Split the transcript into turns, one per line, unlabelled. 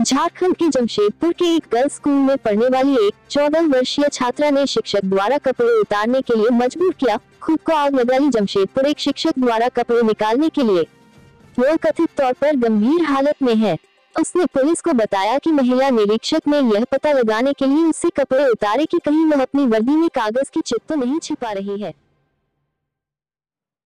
झारखंड के जमशेदपुर के एक गर्ल्स स्कूल में पढ़ने वाली एक 14 वर्षीय छात्रा ने शिक्षक द्वारा कपड़े उतारने के लिए मजबूर किया, खुद को आग लगा ली। जमशेदपुर एक शिक्षक द्वारा कपड़े निकालने के लिए वो कथित तौर पर गंभीर हालत में है। उसने पुलिस को बताया कि महिला निरीक्षक ने यह पता लगाने के लिए उससे कपड़े उतारे कि कहीं वह अपनी वर्दी में कागज की चिट तो नहीं छिपा रही है।